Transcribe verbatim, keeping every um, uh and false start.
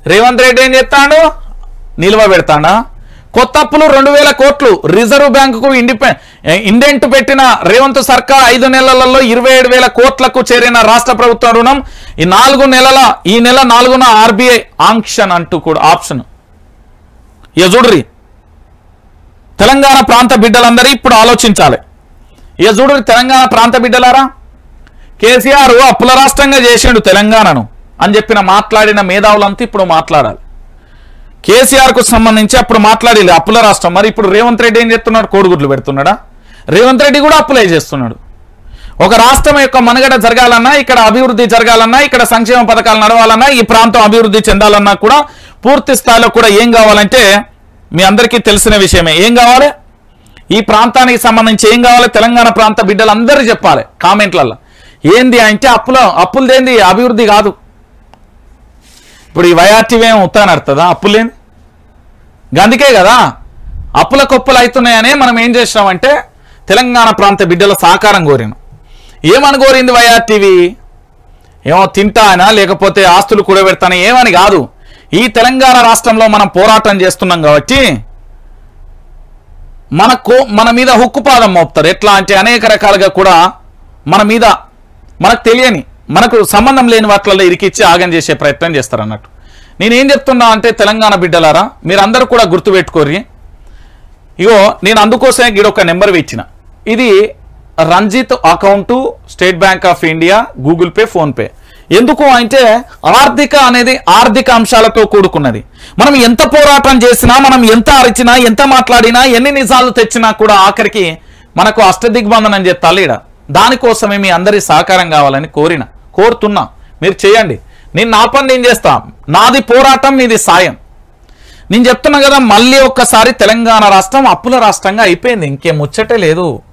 రేవంత్ రెడ్డి ఏం చేస్తాడు? నిల్వ పెడతాడా? కొత్త అప్పులు రెండు వేల కోట్లు రిజర్వ్ బ్యాంకుకు ఇండిపె ఇండెంట్ పెట్టిన రేవంత్ సర్కార్ ఐదు నెలలలో ఇరవై ఏడు వేల కోట్లకు చేరిన రాష్ట్ర ప్రభుత్వ రుణం ఈ నాలుగు నెలల ఈ నెల నాలుగున ఆర్బీఐ ఆంక్షన్ అంటూ కూడా ఆప్షన్. ఇక చూడ్రి తెలంగాణ ప్రాంత బిడ్డలందరూ ఇప్పుడు ఆలోచించాలి. ఇక చూడ్రి తెలంగాణ ప్రాంత బిడ్డలారా, కేసీఆర్ అప్పుల రాష్ట్రంగా చేసిండు తెలంగాణను అని చెప్పిన మాట్లాడిన మేధావులంతా ఇప్పుడు మాట్లాడాలి. కేసీఆర్ కు సంబంధించి అప్పుడు మాట్లాడి అప్పుల రాష్ట్రం, మరి ఇప్పుడు రేవంత్ రెడ్డి ఏం చేస్తున్నాడు? కోడిగుడ్లు పెడుతున్నాడా? రేవంత్ రెడ్డి కూడా అప్పులే చేస్తున్నాడు. ఒక రాష్ట్రం యొక్క మనుగడ జరగాలన్నా, ఇక్కడ అభివృద్ధి జరగాలన్నా, ఇక్కడ సంక్షేమ పథకాలు నడవాలన్నా, ఈ ప్రాంతం అభివృద్ధి చెందాలన్నా కూడా పూర్తి స్థాయిలో కూడా ఏం కావాలంటే మీ అందరికీ తెలిసిన విషయమే. ఏం కావాలి? ఈ ప్రాంతానికి సంబంధించి ఏం కావాలి? తెలంగాణ ప్రాంత బిడ్డలందరూ చెప్పాలి కామెంట్లలో. ఏంది అంటే అప్పుల అప్పులదేంది అభివృద్ధి కాదు. ఇప్పుడు ఈ వైఆర్టీవీ ఏం ఉత్తానడుతుందా? అప్పులేంది అందుకే కదా అప్పుల కొప్పులు అవుతున్నాయనే మనం ఏం చేసినామంటే తెలంగాణ ప్రాంత బిడ్డల సహకారం కోరినాం. ఏమని కోరింది వైఆర్టీవీ? ఏమో తింటానా లేకపోతే ఆస్తులు కూడబెడతానా ఏమని కాదు. ఈ తెలంగాణ రాష్ట్రంలో మనం పోరాటం చేస్తున్నాం కాబట్టి మనకు మన మీద హుక్కుపాదం మోపుతారు. ఎట్లా అంటే అనేక రకాలుగా కూడా మన మీద మనకు తెలియని మనకు సంబంధం లేని వాటిల్లో ఇరికిచ్చి ఆగం చేసే ప్రయత్నం చేస్తారు అన్నట్టు. నేనేం చెప్తున్నా అంటే తెలంగాణ బిడ్డలారా, మీరందరూ కూడా గుర్తుపెట్టుకోరి. ఇగో నేను అందుకోసమే గిడొక నెంబర్ ఇచ్చిన. ఇది Ranjith account State Bank of India, Google Pay, PhonePe. ఎందుకు అంటే ఆర్థిక అనేది ఆర్థిక అంశాలతో కూడుకున్నది. మనం ఎంత పోరాటం చేసినా, మనం ఎంత అరిచినా, ఎంత మాట్లాడినా, ఎన్ని నిజాలు తెచ్చినా కూడా ఆఖరికి మనకు అష్టదిగ్బంధనం చేస్తాలి ఈడ. దానికోసమే మీ అందరి సహకారం కావాలని కోరిన కోరుతున్నా. మీరు చేయండి. నేను నా పని నేను చేస్తా. నాది పోరాటం, మీది సాయం. నేను చెప్తున్నా కదా, మళ్ళీ ఒక్కసారి తెలంగాణ రాష్ట్రం అప్పుల రాష్ట్రంగా అయిపోయింది. ఇంకేం ముచ్చటే లేదు.